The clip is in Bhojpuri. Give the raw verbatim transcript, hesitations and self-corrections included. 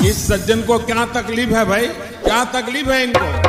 इस सज्जन को क्या तकलीफ है भाई, क्या तकलीफ है इनको?